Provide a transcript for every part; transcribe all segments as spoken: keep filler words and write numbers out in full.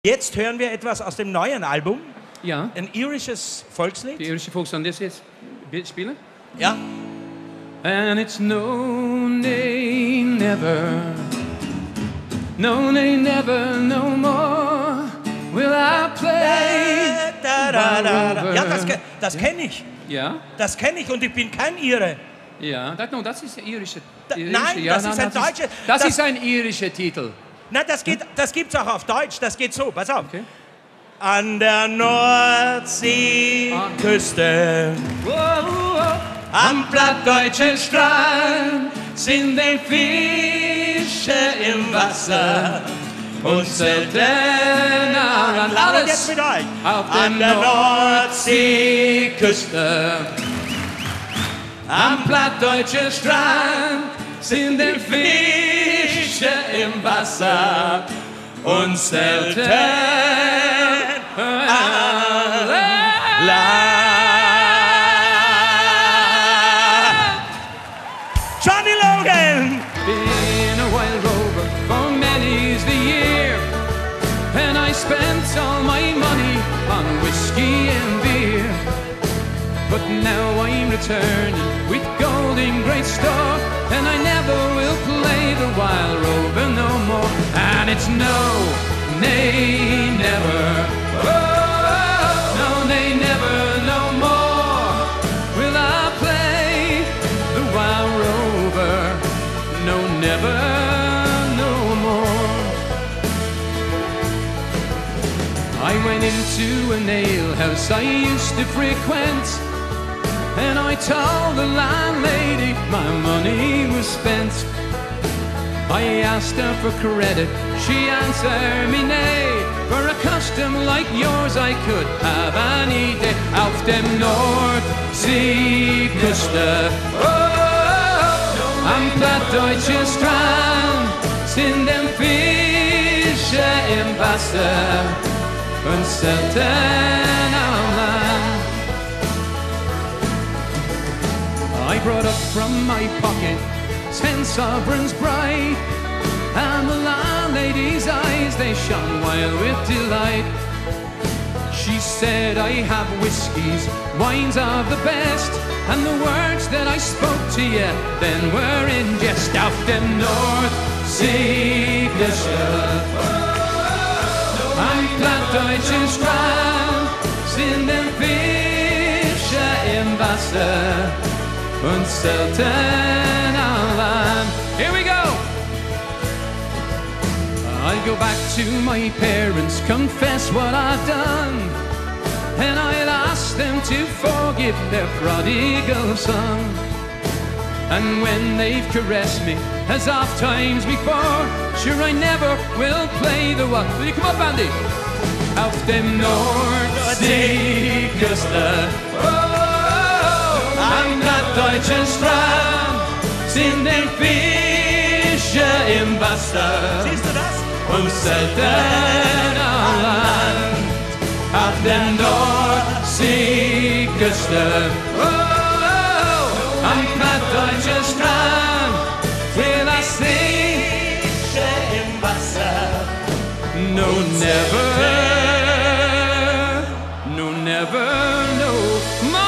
Jetzt hören wir etwas aus dem neuen Album. Ja. Ein irisches Volkslied. Die irische Volkssong, das jetzt spielen? Ja. And it's no, nay, never. No, nay, never, no more will I play. Da, da, da, da. Ja, das, das kenne ich. Ja? Das kenne ich und ich bin kein Ire. Ja, das, no, das ist der irische. Da, irische nein, ja, das nein, ist ein das deutscher. Ist, das, das ist ein irischer Titel. Nein, das, geht, das gibt's auch auf Deutsch. Das geht so, pass auf. Okay. An der Nordseeküste, am plattdeutschen Strand sind die Fische im Wasser und selten an alles jetzt mit euch. Auf an der Nordseeküste, am plattdeutschen Strand sind die Fische im Wasser und selten an Land. Johnny Logan! Been a wild rover for many's the year, and I spent all my money on whiskey and beer. But now I'm returning with gold in great store, and I never will play the wild rover no more. And it's no, nay, never. Oh, no, nay, never, no more will I play the wild rover. No, never, no more. I went into an alehouse I used to frequent, and I told the landlady my money was spent. I asked her for credit, she answered me nay. For a custom like yours I could have any day. Auf dem Nordseeküste, oh, am plattdeutschen Strand sind dem Fische im Wasser und selten am Land. I brought up from my pocket ten sovereigns bright, and the landlady's eyes, they shone wild with delight. She said, I have whiskies, wines of the best, and the words that I spoke to you then were in jest. Auf dem Nordseeküste, am plattdeutschen Strand sind dem Fische im Wasser und selten an Land. Here we go! I'll go back to my parents, confess what I've done, and I'll ask them to forgive their prodigal son. And when they've caressed me, as oft times before, sure I never will play the one. Will you come up, Andy? Auf dem Nordseeküste, oh, am plattdeutschen Strand sind die Fische im Wasser. Siehst du das? Und selten an Land. Auf der Nordseeküste, oh, oh, am plattdeutschen Strand will I sing Fische im Wasser. no never, no never, no more.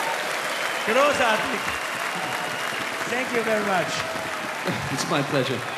Großartig. Thank you very much. It's my pleasure.